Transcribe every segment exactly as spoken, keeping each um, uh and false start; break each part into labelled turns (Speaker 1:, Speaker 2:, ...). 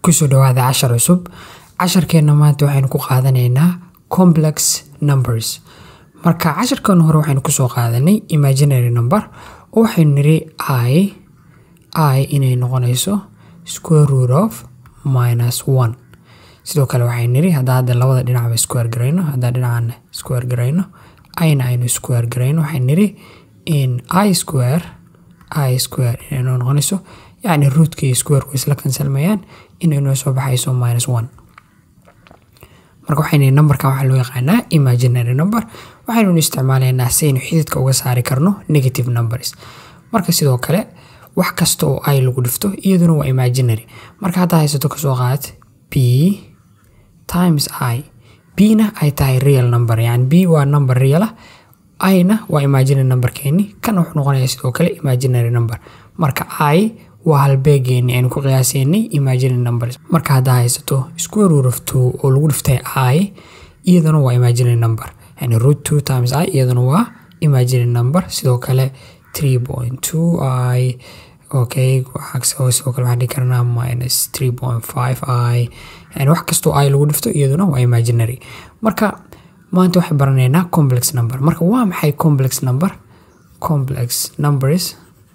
Speaker 1: kusoo dhawaada cashar cusub. casharkeena maanta waxaynu ku qaadanaynaa complex numbers. marka casharkan hore waxaynu ku soo qaadanay imaginary number oo waxaynu niri i i inay noqonayso square root of minus one. sidoo kale waxaynu niri hadda hadda labada dhinacba square garayno, hadda dhinacana square garayno, ayna aynu square garayno, waxaynu niri in i square i square inay noqonayso يعني root kii square ku isla kansalmayaan inay noo soo baxayso minus one. marka waxayna numberka waxa loo yaqaanaa imaginary number. waxaynu isticmaalaynaa si aynu xididka uga saari karno negative numbers. marka sidoo kale wax kasta oo ay lagu dhifto iyaduna waa imaginary. marka hadda haysato ka soo qaad b times i. b na ay tahay real number, yani b waa number real ah, i na waa imaginary number keeni, kan wuxuu noqonayaa sidoo kale imaginary number. marka i waa halbeegeeni aynu ku qiyaasaynay imaginary numbers. marka hadda haysato square root of two oo lagu dhiftay i, iyaduna waa imaginary number, yani root two times i iyaduna waa imaginary number. sidoo kale three point two i, okay, waxaa sidoo kale waxaan dhihi karnaa minus three point five i, yani wax kastoo i lagu dhifto iyaduna waa imaginary. marka maanta waxay baranaynaa complex number. marka waa maxay complex number? complex numbers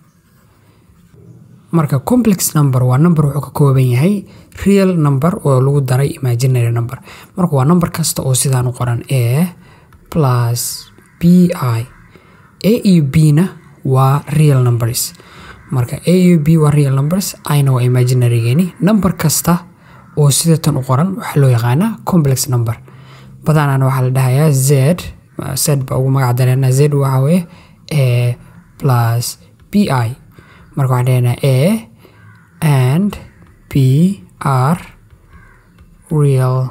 Speaker 1: marka complex number waa number wuxuu ka kooban yahay real number oo lagu daray imaginary number. marka waa number kasta oo sidaan u qoran a plus bi. a iyo b na waa real numbers. marka a iyo b waa real numbers, i na waa imaginary geeni. number kasta oo sidatan u qoran waxa loo yaqaanaa complex number. badanaan waxaa la dhahayaa z z ba ugu magac dareena. z waxa weeye a plus bi. marka waxaan dhahaynaa a and b are real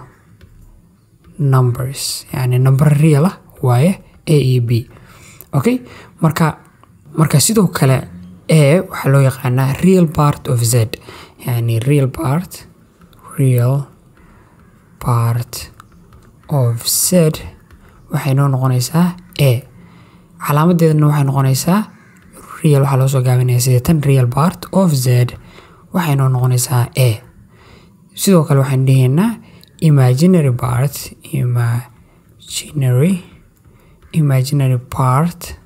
Speaker 1: numbers, yani number real ah waaye a iyo b. okay, marka marka sidoo kale a waxaa loo yaqaanaa real part of z, yani real part real part of z waxay noo noqonaysaa a. calaamadeedana waxay noqonaysaa real, waxaa loo soo gaabinaya sida tan real part of z waxay noo noqonaysaa a. sidoo kale waxaan dhahaynaa imaginary part imaginary imaginary part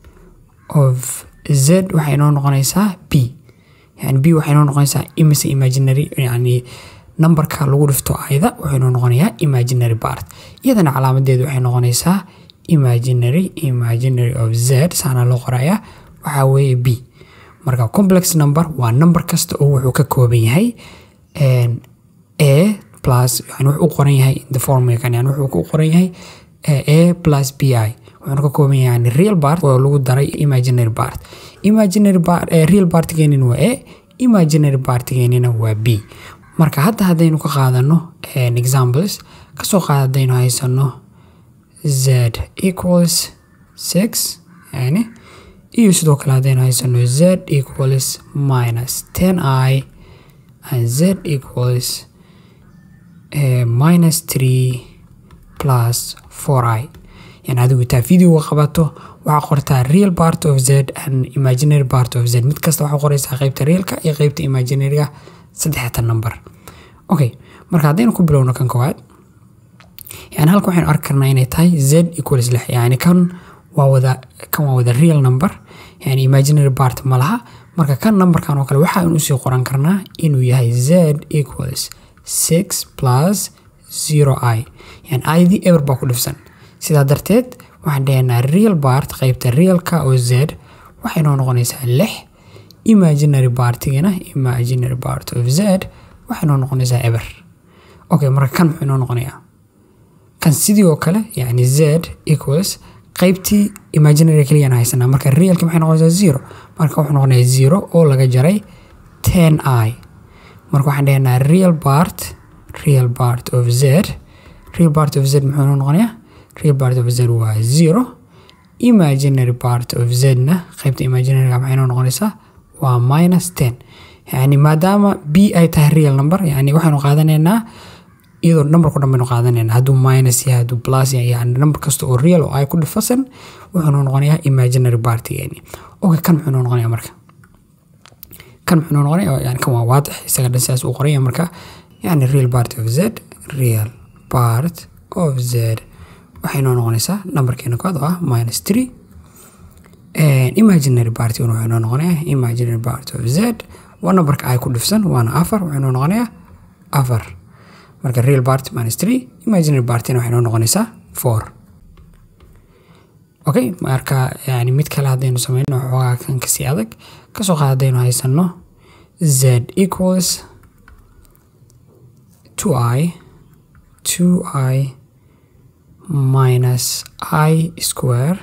Speaker 1: of z waxay noo noqonaysaa b, yani b waxay noo noqonaysaa imise imaginary, yani numberka lagu dhifto ayda waxay noo noqonayaa imaginary part. iyadana calaamadeedu waxay noqonaysaa imaginary imaginary of z, saana loo qorayaa waxaa weeye b. marka complex number waa number kasta oo wuxuu ka kooban yahay a plus, yani wuxuu u qoran yahay the formula kan, yani wuxuu ku qoran yahay a plus bi, wuxuuna ka kooban yahay yani real part oo lagu daray imaginary part. imaginary part real part geenina waa a, imaginary part geenina waa b. marka hadda haddaynu ka qaadano examples, kasoo qaad haddaynu haysano z equals six, yani iyo sidoo kale haddaynu haysano z equals minus ten i and z equals uh, minus three plus four i. yani adigu taa videoga qabato waxaa qortaa real part of z and imaginary part of z. mid kasta waxaa qoraysaa qaybta realka iyo qaybta imaginaryga saddexda number. okay, marka haddaynu ku bilowno kan koowaad, yani halka waxaynu arki karnaa inay tahay z equals lix, yani kan waa wada kan waa wada real number, yani imaginary part ma laha. marka kan numberkan oo kale waxaanu usii qoran karnaa inuu yahay z equals six plus zero i, yani id ever baa ku dhifsan. sidaa darteed waxaan dhahaynaa real part qaybta realka oo z waxay noo noqonaysaa lix, imaginary partigana imaginary part of z waxay noo noqonaysaa ever. okay, marka kan muxuu noo noqonayaa kan sidii oo kale, yani z equals qaybtii imaginary kaliyan haysanaa. marka realka maxay noqonaysaa zero, marka wuxuu noqonayaa zero oo laga jaray ten i. marka waxaan dhahaynaa real part real part of z real part of z muxuu noo noqonayaa real part of z waa zero, imaginary part of z na qaybta imaginaryga maxay noo noqonaysaa waa minus ten. yani maadaama b ay tahay real number, yani waxaynu qaadanaynaa iyadoo numberku dhan baynu qaadanaynaa, hadduu minus yahay hadduu plus yahay, yani number kasta oo real oo ay ku dhifasan wuxuu noo noqonayaa imaginary partigeeni. okay, kan muxuu noo noqonayaa marka kan muxuu noqonay yani kan waa waadix isaga dhan sidaas uu qoray marka يعني real part of z real part of z waxay noo noqonaysaa numberkeena koowaad oo ah minus three and imaginary part uu waxay noo noqonayaa imaginary part of z waa numberka ay ku dhifsan waana afar waxay noo noqonayaa afar marka real part minus three imaginary part waxay noo noqonaysaa four okay marka yani mid kale hadaynu sameeyno waxaa kan ka sii adag ka soo qaadayno haysano z equals two i two i minus I square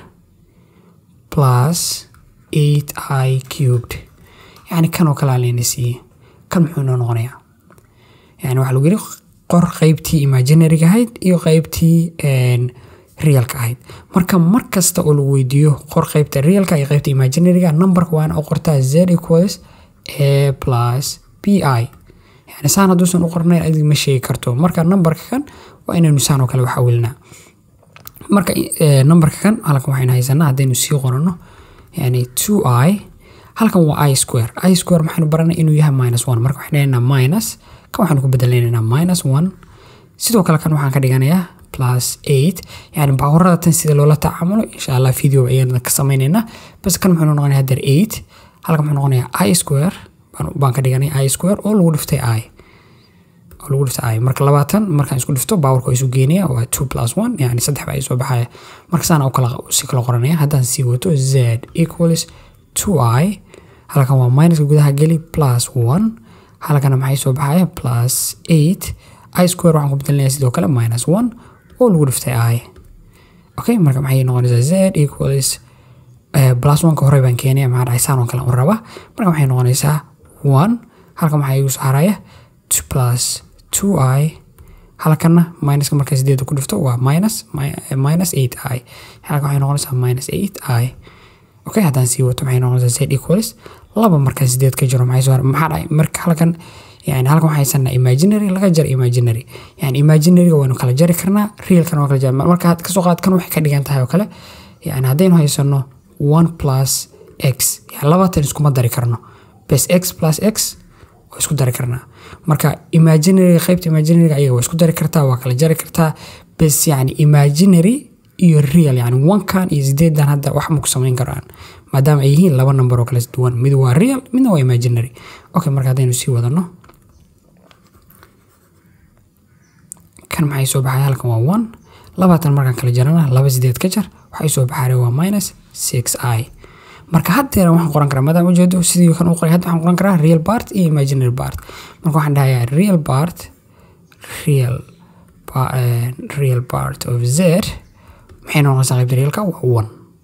Speaker 1: plus eight i cubed يعني كانوا كلا لينسي كم حنا نغنيا يعني واحد لو قريق قر قيبتي imaginary كهيد إيو قيبتي إن real كهيد مركا مركز تقول ويديو قر قيبتي real كهي قيبتي imaginary كه number كوان أو قرتها z equals a plus bi يعني سانا دوسن أقرنا أدي مشي كرتو مركا number كان وإنه نسانو كلا وحولنا marka numberka kan halkan waxaan haysanaa hadaynu sii qorano yani two i halkan waa i square i square maxaanu baranay inuu yahay minus one marka waxaan leenahay minus kan waxaan ku bedelaynaa minus one sidoo kale kan waxaan ka dhiganayaa plus eight yani baawarada tan sida loola tacaamulo insha Allah video ayaan ka sameeynaa bas kan maxuu noqonayaa hadar eight halkan maxuu noqonayaa i square baan ka dhiganayaa i square oo lagu dhiftay i lagu dhiftay marka labaatan markaan isku dhifto powerku isu geenaya waa two plus one yani saddex baa soo baxaya marka saana oo kala si kala qoranaya hadaan sii wato z equals two i halkan waa minus gudaha gali plus one halkan maxay soo baxaya plus eight i square waxaan ku bedelnayaa sidoo kale minus one oo lagu dhiftay i okay marka maxay noqonaysaa z equals uh, plus one ka hore baan keenaya maxaa dhacay saan oo kale u raba marka maxay noqonaysaa one halkan maxay igu soo haraya two plus two i halkana minus ka marka sideed ku dhifto waa minus minus eight i halka waxay noqonaysaa minus eight i okay hadaan sii wato maxay noqonaysaa z equals laba marka sideed ka jiro maxay soo maxaa dhacay marka halkan yani halkan waxay sanaa imaginary laga jar imaginary yani imaginary waanu kala jari karnaa real kana waa kala jar marka aad ka soo qaad kan waxay ka dhigan tahay oo kale yani hadaynu haysano one plus x yani labatan isku ma dari karno bas x plus x oo isku dari karnaa marka imaginary qaybta imaginary ayaga waa isku dari kartaa waa kala jari kartaa bas yani imaginary iyo real yani one kan iyo sideedan hadda wax ma ku sameyn karaan maadaama ay yihiin laba number oo kala duwan mid waa real midna waa imaginary okay marka hadaynu sii wadano kan maxay soo baxay halkan waa one labaatan markaan kala jarana laba sideed ka jar waxay soo baxay waa minus six i marka hadda waxaan qoran karaa maadaama ujeedo sidii kan u qoray hadda waxaan qoran karaa real part iyo imaginary part marka waxaan dhahayaa real part real pa- uh, real part of z maxay noqonaysaa qaybta realka waa one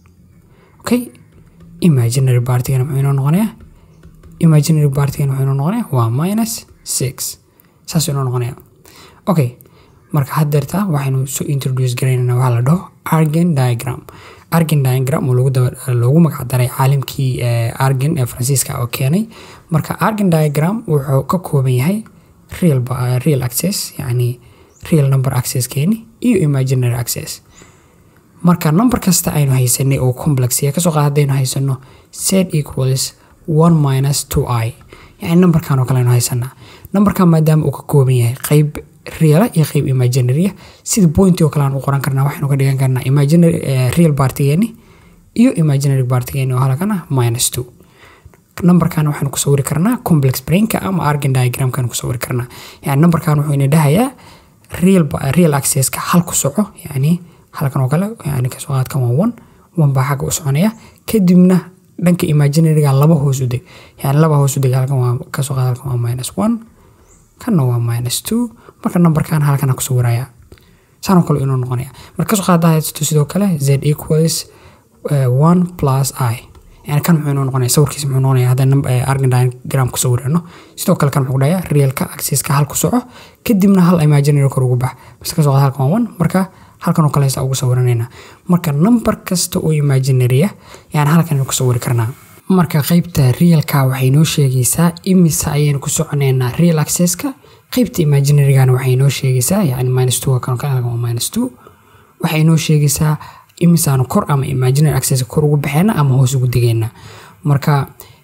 Speaker 1: okay imaginary part kana maxay noqonayaa imaginary part kana maxay noqonayaa waa minus six saas inoo noqonayaa okay marka hadda waxaanu soo introduce gareynaa waxa la dhaho Argand diagram Argand diagram oo lagu loogu magac daray caalimkii Argand ee Faransiiska oo keenay marka Argand diagram wuxuu ka kooban yahay real real axis yani real number axis keeni iyo imaginary axis marka number kasta aynu haysanay oo complex ah ka soo qaadayno haysano z equals one minus two i yani numberkan oo kale aynu haysanaa numberkan maadaama uu ka kooban yahay qayb real iyo qayb imaginary sida point oo kale aan u qoran karnaa waxaan uga dhigan karnaa imaginary uh, real part geeni iyo imaginary part geeni oo halkana minus two numberkan waxaan ku sawiri karnaa complex brainka ama Argand diagram kan ku sawiri karnaa yani numberkan wuxuu ina dhahayaa real real axis ka hal ku soco yani halkan oo kale yani ka soo qaad kan waa one one baa xagga u soconaya kadibna dhanka imaginary ga laba hoos u dhig yani laba hoos u dhig halkan waa ka soo qaad halkan waa minus one kana waa minus two marka numberkan halkan ku sawiraya saan kale inuu noqonaya marka soo qaadahay sidoo kale z equals uh, one plus i yani kan wuxuu noqonayaa sawirkiisa wuxuu noqonayaa hadda Argand diagram ku sawirano sidoo kale kan wuxuu dhayaa real ka axis ka hal ku soco kadibna hal imaginary kor ugu bax bas ka soo qaad halkan waa one marka halkan oo kale ugu sawiranayna marka number kasta oo imaginary ah yani halkan ku sawir karnaa marka qaybta realka waxay noo sheegaysaa imisa ayaan ku soconaynaa real axis-ka qaybta imaginary-gana waxay noo sheegaysaa yani minus two kan kale waa minus two waxay noo sheegaysaa imisa aan kor ama imaginary axis kor ugu baxeena ama hoos ugu digayna marka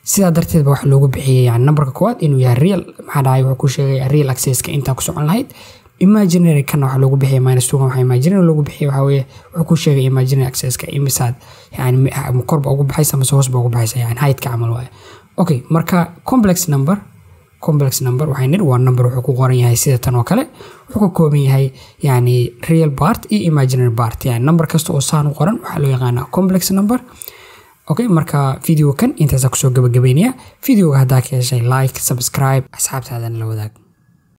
Speaker 1: sida darteed ba wax loogu bixiyay yani numberka koowaad inuu yahay real maxaa dhahay wuxuu ku sheegay real access ka inta ku socon lahayd imaginary kana wax loogu bixiyay minus two waxa imaginary loogu bixiyay waxa weeye wuxuu ku sheegay imaginary access ka imisaad yani korba ugu baxaysa ama hoos ba ugu baxaysa yani height ka amal waaye okay marka complex number complex number waxay nir waa number wuxuu ku qoran yahay sida tan oo kale wuxuu ka kooban yahay yani real part iyo imaginary part yani number kasta oo saan u qoran waxa loo yaqaanaa complex number okay marka video kan intaas ku soo gabagabeynaya videoga hadaa ka heshay like subscribe asxaabtaadana la wadaag